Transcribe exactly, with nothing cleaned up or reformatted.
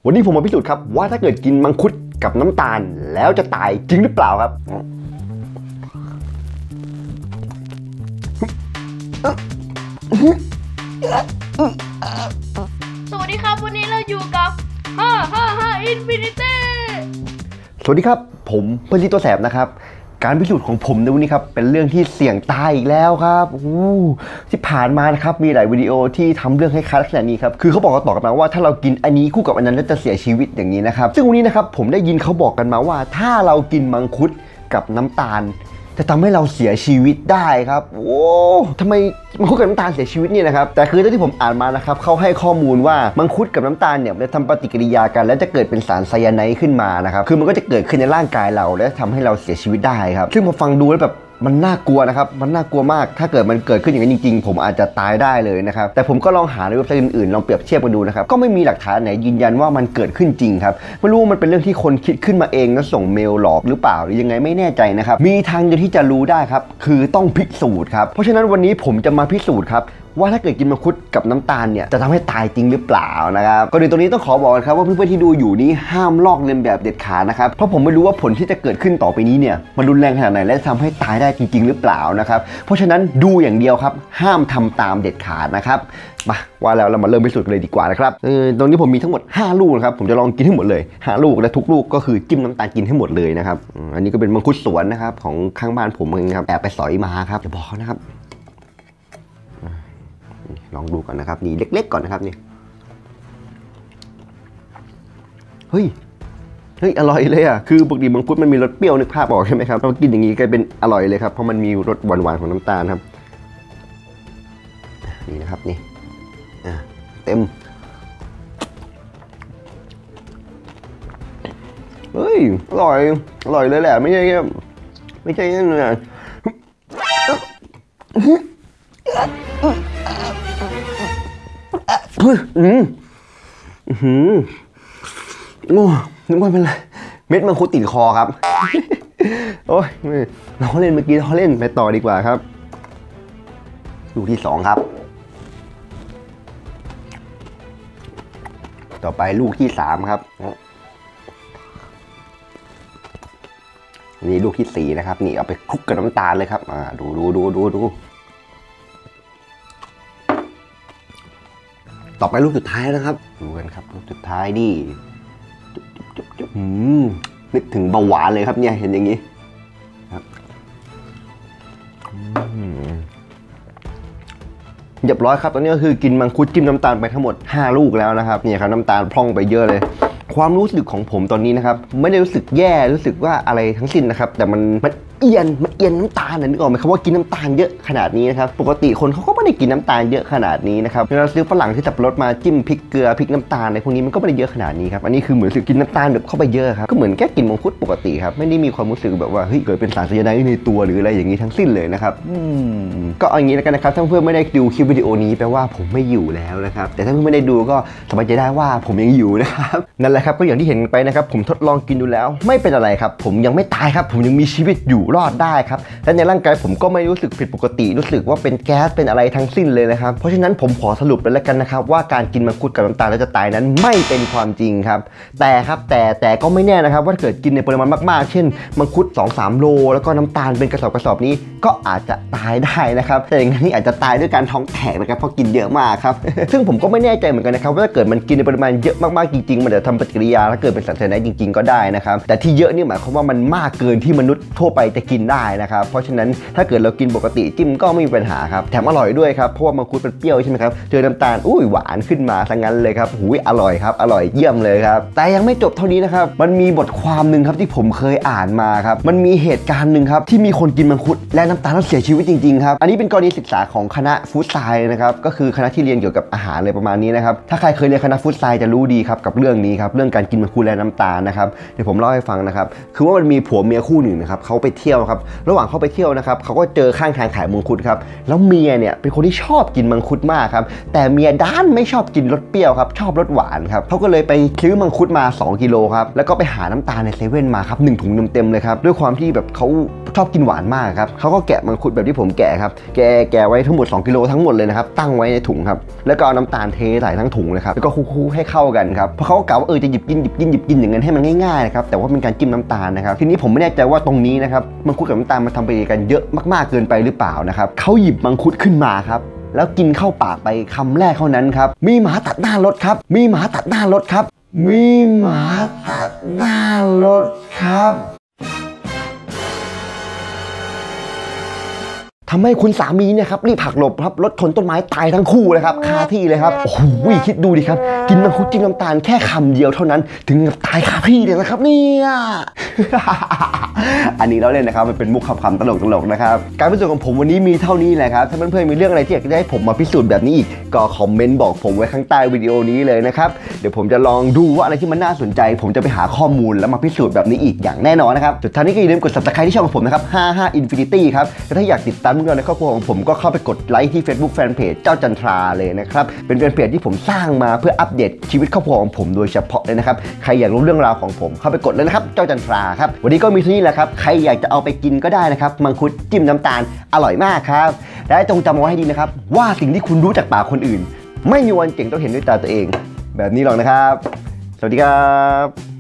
วันนี้ผมมาพิสูจน์ครับว่าถ้าเกิดกินมังคุดกับน้ำตาลแล้วจะตายจริงหรือเปล่าครับสวัสดีครับวันนี้เราอยู่กับห้า ห้า ห้า Infinity สวัสดีครับผมเพื่อนที่ตัวแสบนะครับการพิสูจน์ของผมในวันนี้ครับเป็นเรื่องที่เสี่ยงตายอีกแล้วครับที่ผ่านมานะครับมีหลายวิดีโอที่ทำเรื่องคล้ายๆลักษณะนี้ครับคือเขาบอกกันต่อกันมาว่าถ้าเรากินอันนี้คู่กับอันนั้นแล้วจะเสียชีวิตอย่างนี้นะครับซึ่งวันนี้นะครับผมได้ยินเขาบอกกันมาว่าถ้าเรากินมังคุดกับน้ำตาลจะทำให้เราเสียชีวิตได้ครับโอ้ทำไมมังคุดกับน้ำตาลเสียชีวิตเนี่ยนะครับแต่คือที่ผมอ่านมานะครับเขาให้ข้อมูลว่ามังคุดกับน้ำตาลเนี่ยจะทำปฏิกิริยากันแล้วจะเกิดเป็นสารไซยาไนด์ขึ้นมานะครับคือมันก็จะเกิดขึ้นในร่างกายเราและทำให้เราเสียชีวิตได้ครับซึ่งพอฟังดูแล้วแบบมันน่ากลัวนะครับมันน่ากลัวมากถ้าเกิดมันเกิดขึ้นอย่างนั้นจริงๆผมอาจจะตายได้เลยนะครับแต่ผมก็ลองหาในเว็บไซต์อื่นๆลองเปรียบเทียบกันดูนะครับก็ไม่มีหลักฐานไหนยืนยันว่ามันเกิดขึ้นจริงครับไม่รู้ว่ามันเป็นเรื่องที่คนคิดขึ้นมาเองแล้วส่งเมลหลอกหรือเปล่าหรือยังไงไม่แน่ใจนะครับมีทางเดียวที่จะรู้ได้ครับคือต้องพิสูจน์ครับเพราะฉะนั้นวันนี้ผมจะมาพิสูจน์ครับว่าถ้าเกิดกินมังคุดกับน้ำตาลเนี่ยจะทำให้ตายจริงหรือเปล่านะครับก่อนอื่นตรงนี้ต้องขอบอกครับว่าเพื่อนๆที่ดูอยู่นี้ห้ามลอกเลียนแบบเด็ดขาดนะครับเพราะผมไม่รู้ว่าผลที่จะเกิดขึ้นต่อไปนี้เนี่ยมันรุนแรงขนาดไหนและทำให้ตายได้จริงๆหรือเปล่านะครับเพราะฉะนั้นดูอย่างเดียวครับห้ามทำตามเด็ดขาดนะครับมาว่าแล้วเรามาเริ่มพิสูจน์กันเลยดีกว่านะครับเออตรงนี้ผมมีทั้งหมดห้าลูกนะครับผมจะลองกินให้หมดเลยห้าลูกและทุกลูกก็คือจิ้มน้ำตาลกินให้หมดเลยนะครับอันนี้ก็เป็นมังคุดสวนนะครับของข้างบ้านผมเองครับแอบไปสอยมาครับจะบอกนะครับลองดูก่อนนะครับนี่เล็กๆก่อนนะครับนี่เฮ้ยเฮ้ยอร่อยเลยอ่ะคือปกติมังคุดมันมีรสเปรี้ยวนึกภาพออกใช่ไหมครับเรากินอย่างนี้กลายเป็นอร่อยเลยครับเพราะมันมีรสหวานๆของน้ำตาลครับนี่นะครับนี่เต็มเฮ้ยอร่อยอร่อยเลยแหละไม่ใช่ไม่ใช่นั่นนะอืมอืมโอ้นึกว่าเป็นไรเม็ดมังคุดติดคอครับโอ้ยเราเล่นเมื่อกี้เราเล่นไปต่อดีกว่าครับลูกที่สองครับต่อไปลูกที่สามครับนี่ลูกที่สี่นะครับนี่เอาไปคลุกกับน้ำตาลเลยครับอ่าดูดูดูดูดูต่อไปลูกสุดท้ายนะครับดูกันครับลูกสุดท้ายดินึกถึงเบาหวานเลยครับเนี่ยเห็นอย่างนี้ครับเรียบร้อยครับตอนนี้ก็คือกินมังคุดจิ้มน้ำตาลไปทั้งหมดห้าลูกแล้วนะครับเนี่ยครับน้ำตาลพร่องไปเยอะเลยความรู้สึกของผมตอนนี้นะครับไม่ได้รู้สึกแย่รู้สึกว่าอะไรทั้งสิ้นนะครับแต่มันมันเอียนมันเอียนน้ำตาลนะนึกออกไหมครับว่ากินน้ำตาลเยอะขนาดนี้นะครับปกติคนเขาก็ไม่ได้กินน้ำตาลเยอะขนาดนี้นะครับเราซื้อฝรั่งที่สับปะรดมาจิ้มพริกเกลือพริกน้ำตาลในพวกนี้มันก็ไม่ได้เยอะขนาดนี้ครับอันนี้คือเหมือนสึกกินน้ำตาลแบบเข้าไปเยอะครับก็เหมือนแค่กินมังคุดปกติครับไม่ได้มีความรู้สึกแบบว่าเฮ้ยเกิดเป็นสารไซยาไนด์ในตัวหรืออะไรอย่างนี้ทั้งสิ้นเลยนะครับก็เอาอย่างนี้แล้วกันนะครับถ้าเพื่อนไม่ได้ดูคลิปวิดีโอนี้แปลว่าผมไม่อยู่แล้วนะครับแต่ถ้าเพื่อนไม่ได้ดูก็สบายใจได้ว่าผมยังอยู่นะครับนั่นแหละครับก็อย่างที่เห็นไปนะครับผมทดลองกินดูแล้วไม่เป็นอะไรครับผมยังไม่ตายครับผมยังมีชีวิตอยู่รอดได้ครับและในร่างกายผมก็ไม่รู้สึกผิดปกติรู้สึกว่าเป็นแก๊สเป็นอะไรทั้งสิ้นเลยนะครับเพราะฉะนั้นผมขอสรุปเลยแล้วกันนะครับว่าการกินมังคุดกับน้ำตาลแล้วจะตายนั้นไม่เป็นความจริงครับแต่ครับแต่แต่ก็ไม่แน่นะครับว่าเกิดกินในปริมาณมากๆเช่นมังคุด สองถึงสาม โลแล้วก็น้ำตาลเป็นกระสอบกระสอบนี้ก็อาจจะตายได้นะครับแต่อย่างนี้อาจจะตายด้วยการท้องแตกนะครับเพราะกินเยอะมากครับ ซึ่งผมก็ไม่แน่ใจเหมือนกันนะครับว่าถ้าเกิดมันกินในปริมาณเยอะมากๆจริงๆมันจะทำปฏิกิริยาและเกิดเป็นสารไซยาไนด์จริงๆก็ได้นะครับแต่ที่เยอะนี่หมายความว่ามันมากเกินที่มนุษย์ทั่วไปจะกินได้นะครับเพราะฉะนั้นถ้าเกิดเรากินปกติจิ้มก็ไม่มีปัญหาครับแถมอร่อยด้วยครับเพราะว่ามังคุดเป็นเปรี้ยวใช่ไหมครับเจอน้ำตาลอุ้ยหวานขึ้นมาซะงั้นเลยครับหูยอร่อยครับอร่อยเยี่ยมเลยครับแต่ยังไม่จบเท่านี้นะครับมันมีบทความหนึ่งครับที่ผมเคยอ่านมาครับมันมีเหตุการณ์หนึ่งครับที่มีคนกินมังคุดและน้ำตาลแล้วเสียชีวิตจริงๆครับอันนี้เป็นกรณีศึกษาของคณะฟู้ดไซน์นะครับก็คือคณะที่เรียนเกี่ยวกับอาหารอะไรประมาณนี้นะครับถ้าใครเคยเรียนคณะฟู้ดไซน์จะรู้ดีครับกับเรื่องนี้ครับเรื่องการกินมังคุดและน้ำตาลนะครับเดี๋ยวผมเล่าให้ฟังนะครับคือว่ามันมีผัวเมียคู่หนึ่งนะครับเขาไปเที่ยวที่ยวครับระหว่างเข้าไปเที่ยวนะครับเขาก็เจอข้างทางขายมังคุดครับแล้วเมียเนี่ยเป็นคนที่ชอบกินมังคุดมากครับแต่เมียด้านไม่ชอบกินรสเปรี้ยวครับชอบรสหวานครับเขาก็เลยไปซื้อมังคุดมาสองกิโลครับแล้วก็ไปหาน้ำตาลในเซเว่นมาครับหนึ่งถุงเต็มๆเลยครับด้วยความที่แบบเขาชอบกินหวานมากครับเขาก็แกะมังคุดแบบที่ผมแกะครับแกะแกะไว้ทั้งหมดสองกิโลทั้งหมดเลยนะครับตั้งไว้ในถุงครับแล้วก็เอาน้ำตาลเทใส่ทั้งถุงเลยครับแล้วก็คู่ๆให้เข้ากันครับเพราะเขาก็กะว่าเออจะหยิบกินหยิบกินหยิบกินอย่างนั้นให้มันง่ายๆนะครับแต่ว่าเป็นการจิ้มน้ำตาลนะครับทีนี้ผมไม่แน่ใจว่าตรงนี้นะครับมังคุดกับน้ำตาลมันทำไปกันเยอะมากๆเกินไปหรือเปล่านะครับเขาหยิบมังคุดขึ้นมาครับแล้วกินเข้าปากไปคำแรกเท่านั้นครับมีหมาตัดหน้ารถครับมีหมาตัดหน้ารถครับมีหมาตัดหน้ารถครับทำให้คุณสามีเนี่ยครับรีบหักหลบครับรถชนต้นไม้ตายทั้งคู่เลยครับคาที่เลยครับโอ้โหคิดดูดิครับกินมังคุดจิ้มน้ำตาลแค่คำเดียวเท่านั้นถึงกับตายคาที่เลยนะครับเนี่ยอันนี้เราเล่นนะครับมันเป็นมุกคำๆตลกๆนะครับการพิสูจน์ของผมวันนี้มีเท่านี้แหละครับถ้าเพื่อนๆมีเรื่องอะไรที่อยากจะให้ผมมาพิสูจน์แบบนี้อีกก็คอมเมนต์บอกผมไว้ข้างใต้วิดีโอนี้เลยนะครับเดี๋ยวผมจะลองดูว่าอะไรที่มันน่าสนใจผมจะไปหาข้อมูลแล้วมาพิสูจน์แบบนี้อีกอย่างแน่นอนนะครับสุดท้ายนี้ก็อย่าลืมกด ซับสไครบ์ ที่ช่องของผมนะครับห้าห้า Infinity ครับและถ้าอยากติดตามเรื่องราวในครอบครัวของผมก็เข้าไปกดไลค์ที่ Facebook Fanpage เจ้าจันทราเลยนะครับเป็นแฟนเพจที่ผมสร้างมาเพื่ออัปเดตชีวิตครอบครัวของผมโดยเฉพาะเลยนะครับใครอยากรู้เรื่องราวของผมเข้าไปกดเลยนะครับเจ้าจันทราครับวันนี้ก็มีเท่านี้แหละครับใครอยากจะเอาไปกินก็ได้นะครับมังคุดจิ้มน้ำตาลอร่อยมากครับและจงจำเอาไว้ให้ดีนะครับว่าสิ่งที่คุณรู้จากปากคนอื่นไม่มีวันเจ๋งต้องเห็นด้วยตาตัวเองแบบนี้หรอกนะครับสวัสดีครับ